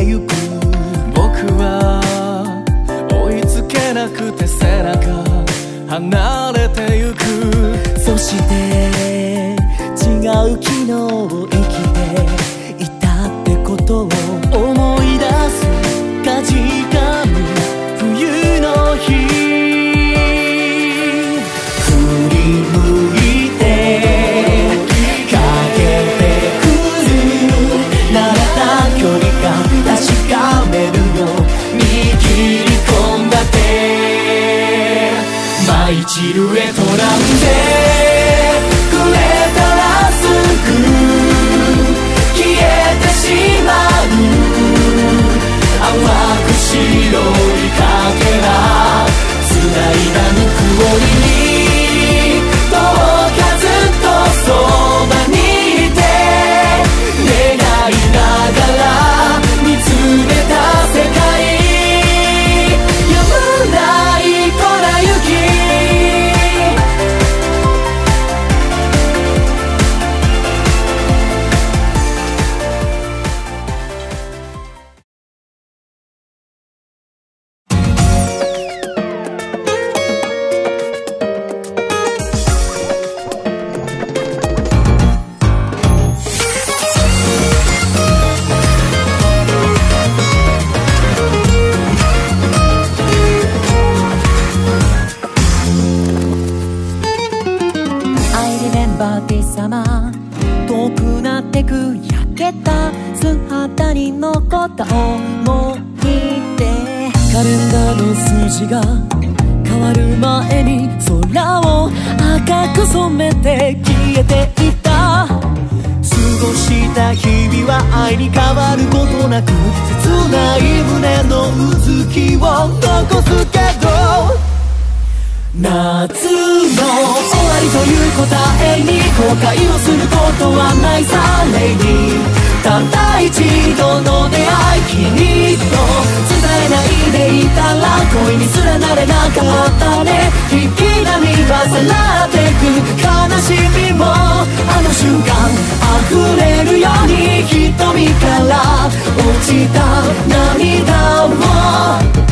ゆく。僕は追いつけなくて背中離れてゆく。 そして違う昨日を生きていたってことを思い出す。かじかむ冬の日、振り向いてかけてくる。慣れた距離感確かめるよ。握り込んだ手、舞い散るエトなんてくれたらすぐ消えてしまう。淡く白いかけら繋いだぬくもりに、どうかずっとそばにいて願いながら見つめた世界、やむない粉雪。遠くなってく焼けた素肌に残った思い出。カレンダーの数字が変わる前に空を赤く染めて消えていた。過ごした日々は愛に変わることなく、切ない胸のうずきを残すけど、夏の終わりという答えに後悔をすることはないさ。レイにたった一度の出会い、君と伝えないでいたら恋にすらなれなかったね。引き波はさらってく悲しみもあの瞬間溢れるように、瞳から落ちた涙を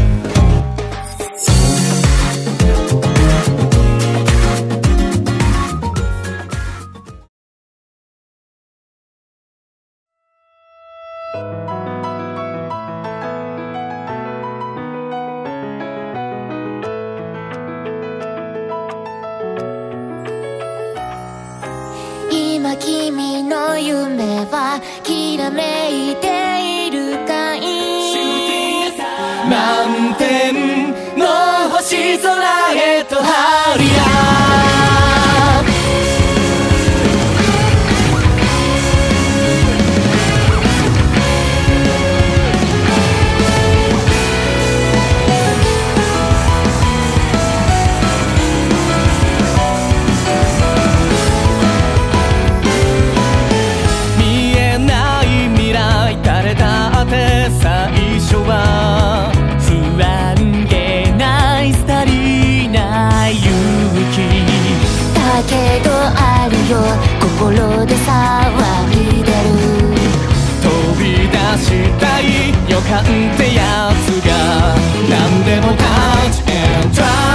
今君の夢はきらめいているかい。 満天の星空へと張り合う。最初は不安げない廃りない勇気だけどあるよ、心で騒いでる。 飛び出したい予感ってやつが何でもタッチ&トライ